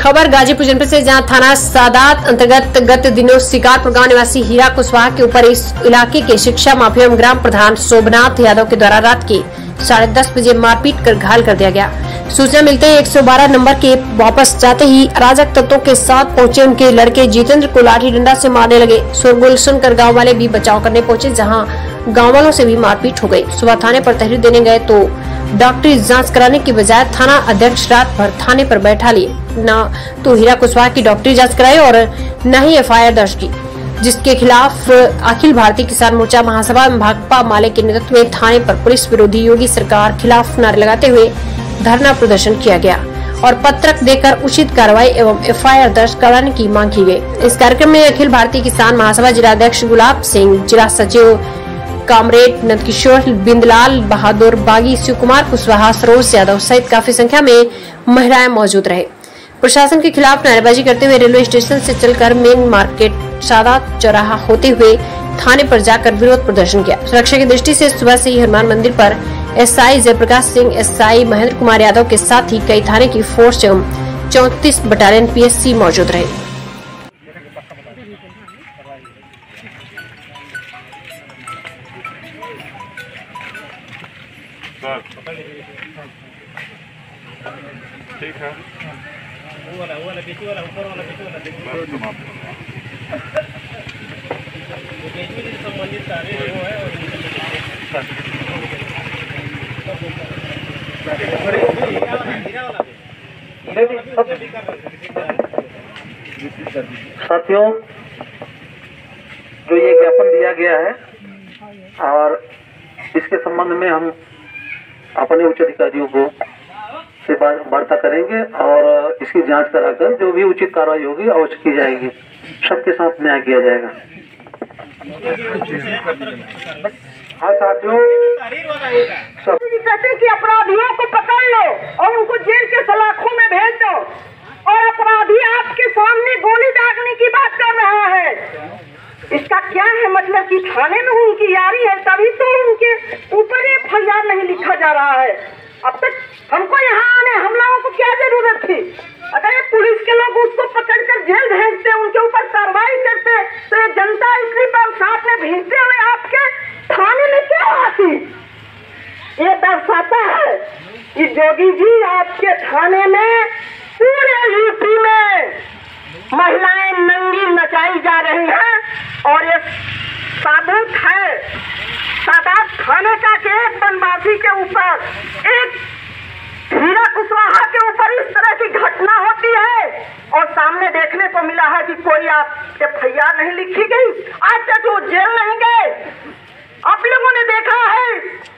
खबर गाजीपुर जनपद से, जहां थाना सादात अंतर्गत गत दिनों शिकारपुर गांव निवासी हीरा कुशवाहा के ऊपर इस इलाके के शिक्षा माफिया एवं ग्राम प्रधान शोभनाथ यादव के द्वारा रात के 10:30 बजे मारपीट कर घायल कर दिया गया। सूचना मिलते ही 112 नंबर के वापस जाते ही अराजक तत्वों के साथ पहुंचे उनके लड़के जितेंद्र को लाठी डंडा से मारने लगे। शोरगुल सुनकर गाँव वाले भी बचाव करने पहुंचे, जहाँ गाँव वालों से भी मारपीट हो गयी। सुबह थाने पर तहरीर देने गए तो डॉक्टरी जांच कराने की बजाय थाना अध्यक्ष रात भर थाने पर बैठा लिए, न तो हीरा कुशवाहा की डॉक्टरी जांच कराई और न ही FIR दर्ज की, जिसके खिलाफ अखिल भारतीय किसान मोर्चा महासभा में भाकपा माले के नेतृत्व में थाने पर पुलिस विरोधी योगी सरकार खिलाफ नारे लगाते हुए धरना प्रदर्शन किया गया और पत्रक देकर उचित कार्रवाई एवं FIR दर्ज कराने की मांग की गई। इस कार्यक्रम में अखिल भारतीय किसान महासभा जिला अध्यक्ष गुलाब सिंह, जिला सचिव कामरेड नंदकिशोर, बिंदलाल बहादुर, बागी, शिव कुमार कुशवाहा, सरोज यादव सहित काफी संख्या में महिलाएं मौजूद रहे। प्रशासन के खिलाफ नारेबाजी करते हुए रेलवे स्टेशन से चलकर मेन मार्केट सादात चौराहा होते हुए थाने पर जाकर विरोध प्रदर्शन किया। सुरक्षा की दृष्टि से सुबह से ही हनुमान मंदिर पर SI जयप्रकाश सिंह, SI महेंद्र कुमार यादव के साथ ही कई थाने की फोर्स एवं 34 बटालियन PSC मौजूद रहे। ठीक है, वो वाला बीच वाला ऊपर वाला बीच वाला देखो संबंधित सारे वो है साथियों, जो ये ज्ञापन दिया गया है और इसके संबंध में हम अपने उच्च अधिकारियों को से वार्ता करेंगे और इसकी जांच कराकर जो भी उचित कार्रवाई होगी अवश्य की जाएगी। सबके साथ न्याय किया जाएगा। हाँ साथियों, कहते कि अपराधियों को पकड़ लो और उनको जेल के सलाखों में भेज दो, और अपराधी आपके सामने गोली दागने की बात कर रहा है। इसका क्या है मतलब कि थाने में उनकी यारी है, तभी तो उनके ऊपर FIR नहीं लिखा जा रहा है। अब तक हमको यहाँ आने हम लोगों को क्या जरूरत थी? अगर ये पुलिस के लोग उसको पकड़कर जेल भेजते, उनके ऊपर कार्रवाई करते, तो ये जनता इतनी बरसात में भीगते हुए आपके थाने में क्यों आती? ये दर्शाता है कि जोगी जी आपके थाने में पूरे यूपी में महिलाएं नंगी नचाई जा रही हैं, और ये साबुत है सादात थाने का कि एक बनवासी के ऊपर, एक हीरा कुशवाहा के ऊपर इस तरह की घटना होती है और सामने देखने को मिला है कि कोई आप FIR नहीं लिखी गई, आज तक वो जेल नहीं गए। आप लोगों ने देखा है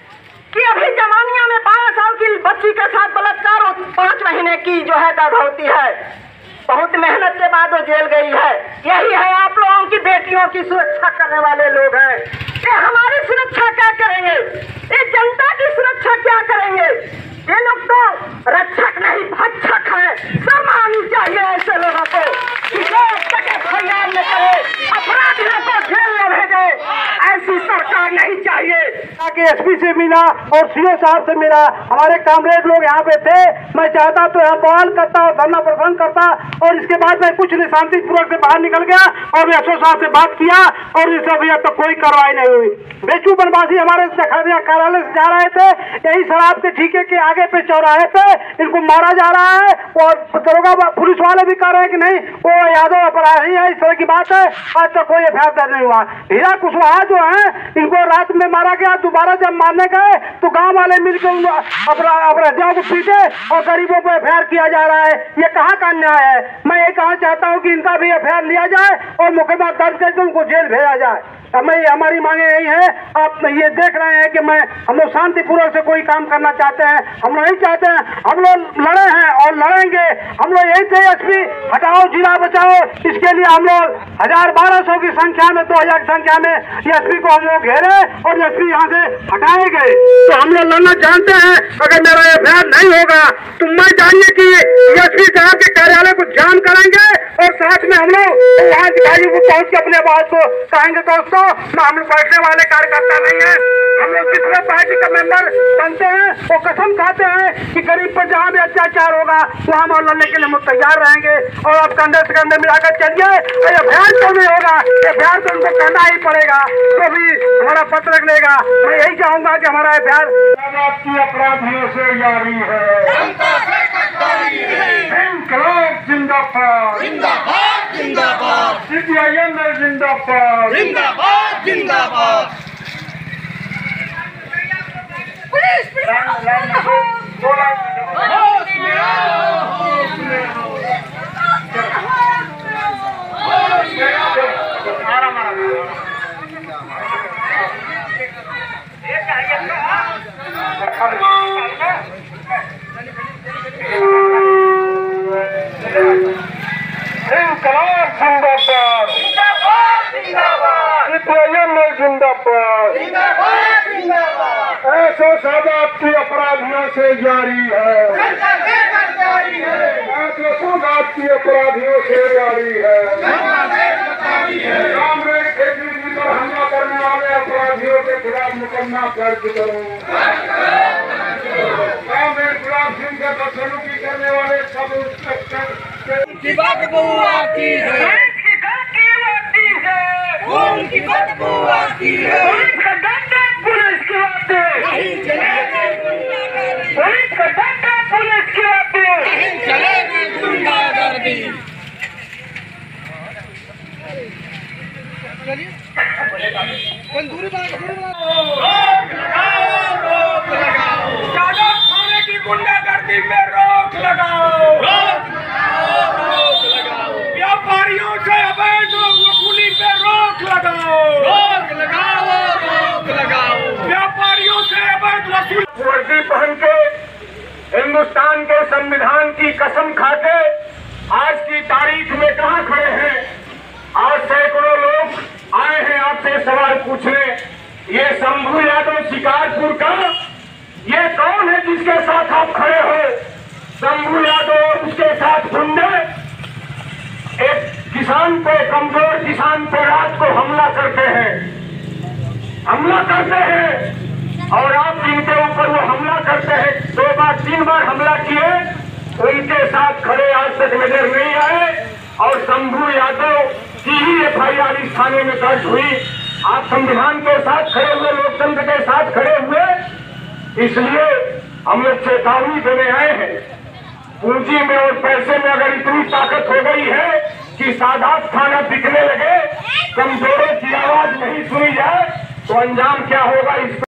कि अभी जमानिया में 12 साल की बच्ची के साथ बलात्कार और 5 महीने की जो है दर्द होती है। बहुत मेहनत के बाद वो जेल गई है। यही है आप लोगों की बेटियों की सुरक्षा करने वाले लोग हैं। ये हमारी सुरक्षा क्या करेंगे? ये जनता की सुरक्षा क्या करेंगे? ये लोग तो रक्षक नहीं भक्षक है। शर्म आनी चाहिए ऐसे लोगों को कि जो तक FIR न करे, अपराधियों को जेल न भेजे। ऐसी सरकार नहीं चाहिए। SP से मिला और CO साहब से मिला, हमारे कामरेड लोग यहाँ पे थे। मैं चाहता तो यहाँ बवाल करता और धरना प्रदर्शन करता, और इसके बाद मैं कुछ शांतिपूर्वक से बाहर निकल गया और मैं SO साहब से बात किया और इस अभी तक कोई कार्रवाई नहीं हुई। बेचू बनवासी हमारे कार्यालय से जा रहे थे, यही शराब के ठीके के आगे पे चौराहे पे इनको मारा जा रहा है, और दरोगा पुलिस वाले भी कह रहे हैं कि नहीं वो यादव अपराधी है, इस तरह की बात है। आज तक कोई FIR दर्ज नहीं हुआ। हीरा कुशवाहा जो है, इनको रात में मारा गया, दोबारा जब मारने गए तो गांव वाले मिलकर अपराधियों को पीटे और गरीबों पर FIR किया जा रहा है। ये कहाँ का अन्याय है? मैं ये कहना चाहता हूँ कि इनका भी FIR लिया जाए और मुकदमा दर्ज करके उनको जेल भेजा जाए। हमारी मांगे यही है। आप ये देख रहे हैं कि हम लोग शांतिपूर्वक से कोई काम करना चाहते हैं, हम लोग नहीं चाहते हैं। हम लोग लड़े हैं और लड़ेंगे। हम लोग यही थे SP हटाओ जिला बचाओ, इसके लिए हम लोग 1000-1200 की संख्या में 2000 की संख्या में SP को हम लोग घेरे और SP यहाँ से हटाए गए। तो हम लोग लड़ना जानते हैं। अगर मेरा FIR नहीं होगा तो मैं जानिए कि SP साहब के कार्यालय को जाम करेंगे और साथ में हम लोग वहाँ अधिकारी को पहुँच के अपने आवाज को कहेंगे। दोस्तों, हम लोग बैठने वाले कार्यकर्ता नहीं है। हम लोग जितने पार्टी का मेंबर बनते हैं वो कसम खाते हैं कि गरीब पर जहाँ भी अत्याचार होगा वहाँ हम लड़ने के लिए हम तैयार रहेंगे और आप कंधे से कंधे मिलाकर चलिए। ये अभियान तो नहीं होगा, ये अभियान तो उनको करना ही पड़ेगा, तो भी हमारा पत्र लेगा। मैं यही चाहूंगा कि हमारा अभियान आपकी अपराधियों से जारी है। इनकलाब जिंदाबाद, जिंदाबाद जिंदाबाद, सीपीआईएम जिंदाबाद, जिंदाबाद जिंदाबाद। पुलिस इनकलाब जिंदाबाद, सीपीआईएम जिंदाबाद, ऐसो सादात की अपराधियों से जारी है। ऐसो सादात की अपराधियों से जारी है। कामरेड खेती पर हमला करने वाले अपराधियों के खिलाफ मुकदमा दर्ज करो। कामरेड गुलाब सिंह के बदसलूकी करने वाले सब इंस्पेक्टर की बदबू आती है, खून की बदबू आती है, पुलिस की बातें, नहीं चलेगी गुंडागर्दी, पुलिस का डंडा, पुलिस की बातें। नहीं चलेगी गुंडागर्दी। थाने की गुंडागर्दी में रोक लगाओ, व्यापारियों से अवैध वसूली पे रोक लगाओ, व्यापारियों से अवैध वसूली। वर्दी पहन के हिंदुस्तान के संविधान की कसम खाके आज की तारीख में कहाँ खड़े हैं? आज सैकड़ों लोग आए हैं आपसे सवाल पूछने। ये शंभू यादव शिकारपुर का, ये कौन है जिसके साथ आप खड़े हो? शंभू यादव और उसके साथ गुंडे एक किसान पे, कमजोर किसान पे रात को हमला करते हैं, और आप जिनके ऊपर वो हमला करते हैं 2 बार 3 बार हमला किए, उनके साथ खड़े आज तक नजर नहीं आए। और शंभू यादव की ही FIR इस थाने में दर्ज हुई। आप संविधान के साथ खड़े हुए, लोकतंत्र के साथ खड़े हुए, इसलिए हम लोग चेतावनी देने आए हैं। पूंजी में और पैसे में अगर इतनी ताकत हो गई है कि सादात थाना बिकने लगे, कमजोरों की आवाज नहीं सुनी जाए, तो अंजाम क्या होगा इस